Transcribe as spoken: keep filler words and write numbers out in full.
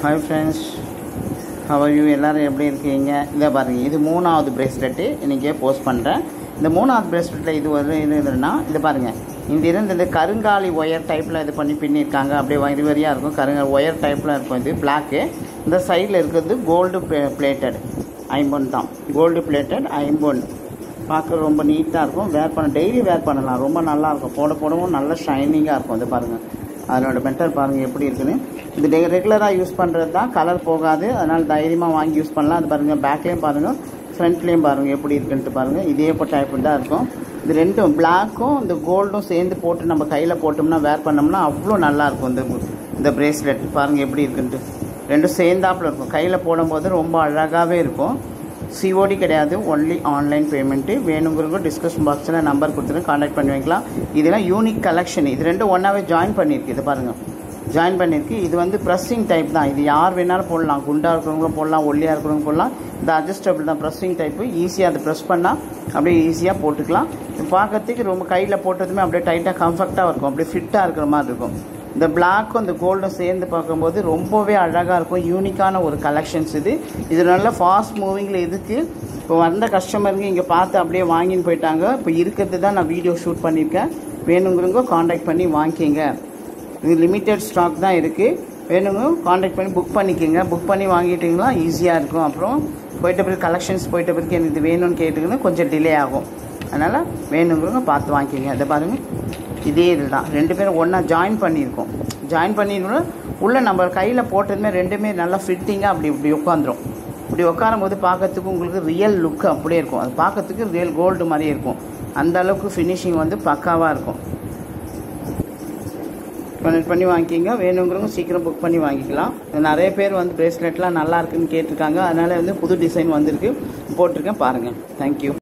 Hi friends, how are you? எல்லாரும் எப்படி இருக்கீங்க? இத பாருங்க, இது மூணாவது பிரேஸ்லெட் இன்னைக்கு போஸ்ட் பண்றேன். இந்த மூணாவது பிரேஸ்லெட்ல இது ஒரு இதுனா இது பாருங்க. இந்த இருந்து இந்த கருங்காலி ஒயர் டைப்ல இது பண்ணி பின்னிருக்காங்க. அப்படியே வரி வரியா இருக்கும். கருங்காலி ஒயர் டைப்ல இருக்கும். இது Black. இந்த சைடுல இருக்குது கோல்ட் பிளேட்டட் ஐம்பொன் தான். கோல்ட் பிளேட்டட் ஐம்பொன். பார்க்க ரொம்ப நீட்டா இருக்கும். வேர் பண்ண டெய்லி வேர் பண்ணலாம். ரொம்ப நல்லா இருக்கும். போட போடவும் நல்ல ஷைனிங்கா இருக்கும். இது பாருங்க. அதனோட மெட்டல் பாருங்க எப்படி இருக்குன்னு. இது ரெகுலராக யூஸ் பண்ணுறது தான், கலர் போகாது. அதனால் தைரியமாக வாங்கி யூஸ் பண்ணலாம். அது பாருங்கள், பேக்லேயும் பாருங்கள், ஃப்ரண்ட்லேயும் பாருங்கள் எப்படி இருக்குன்ட்டு பாருங்கள். இதே இப்போ டைப் தான் இருக்கும். இது ரெண்டும் பிளாக்கும் இந்த கோல்டும் சேர்ந்து போட்டு நம்ம கையில் போட்டோம்னா வேர் பண்ணோம்னா அவ்வளோ நல்லாயிருக்கும். இந்த இந்த பிரேஸ்லெட் பாருங்கள் எப்படி இருக்குன்ட்டு. ரெண்டும் சேர்ந்தாப்பில் இருக்கும். கையில் போடும்போது ரொம்ப அழகாகவே இருக்கும். சிஓடி கிடையாது, ஒன்லி ஆன்லைன் பேமெண்ட்டு. வேணுங்கிறவங்க டிஸ்கஷன் பாக்ஸில் நம்பர் கொடுத்துட்டு கான்டாக்ட் பண்ணி வைக்கலாம். இதெல்லாம் யூனிக் கலெக்ஷன். இது ரெண்டும் ஒன்றாவே ஜாயின் பண்ணியிருக்கு. இது பாருங்கள், ஜாயின் பண்ணியிருக்கு. இது வந்து ப்ரெஸ்ஸிங் டைப் தான். இது யார் வேணாலும் போடலாம். குண்டாக இருக்கிறவங்களும் போடலாம், ஒல்லியாக இருக்கிறவங்க போடலாம். இது அட்ஜஸ்டபிள் தான், ப்ரெஸ்ஸிங் டைப்பு. ஈஸியாக அதை ப்ரெஸ் பண்ணால் அப்படியே ஈஸியாக போட்டுக்கலாம். இது பார்க்கறதுக்கு ரொம்ப கையில் போட்டதுமே அப்படியே டைட்டாக கம்ஃபர்ட்டாக இருக்கும். அப்படியே ஃபிட்டாக இருக்கிற மாதிரி இருக்கும். இந்த பிளாக்கும் இந்த கோல்டும் சேர்ந்து பார்க்கும்போது ரொம்பவே அழகாக இருக்கும். யூனிக்கான ஒரு கலெக்ஷன்ஸ் இது. இது நல்ல ஃபாஸ்ட் மூவிங்கில் இதுக்கு இப்போ வந்த கஸ்டமருங்க இங்கே பார்த்து அப்படியே வாங்கின்னு போயிட்டாங்க. இப்போ இருக்கிறது தான் நான் வீடியோ ஷூட் பண்ணியிருக்கேன். வேணுங்கிறவங்க காண்டாக்ட் பண்ணி வாங்கிக்கிங்க. இது லிமிட்டட் ஸ்டாக் தான் இருக்குது. வேணுங்க காண்டாக்ட் பண்ணி புக் பண்ணிக்கோங்க. புக் பண்ணி வாங்கிட்டிங்கன்னா ஈஸியாக இருக்கும். அப்புறம் போயிட்ட பிறகு கலெக்ஷன்ஸ் போயிட்ட பிறகு எனக்கு இது வேணும்னு கேட்டுங்கன்னா கொஞ்சம் டிலே ஆகும். அதனால் வேணுங்கிறவங்க பார்த்து வாங்கிக்கிங்க. அதை பாருங்கள், இதே இது தான். ரெண்டு பேரும் ஒன்றா ஜாயின் பண்ணியிருக்கோம். ஜாயின் பண்ணிடணும். உள்ளே நம்ம கையில் போட்டதுமே ரெண்டுமே நல்லா ஃபிட்டிங்காக அப்படி இப்படி உட்காந்துரும். இப்படி உட்காரும் போது பார்க்கறதுக்கு உங்களுக்கு ரியல் லுக்கு அப்படியே இருக்கும். அது பார்க்கறதுக்கு ரியல் கோல்டு மாதிரியே இருக்கும். அந்த அளவுக்கு ஃபினிஷிங் வந்து பக்காவாக இருக்கும். கனெக்ட் பண்ணி வாங்கிக்கிங்க. வேணுங்கிறவங்க சீக்கிரம் புக் பண்ணி வாங்கிக்கலாம். நிறைய பேர் வந்து பிரேஸ்லெட்லாம் நல்லா இருக்குன்னு கேட்டிருக்காங்க. அதனால் வந்து புது டிசைன் வந்திருக்கு, போட்டிருக்கேன் பாருங்கள். தேங்க்யூ.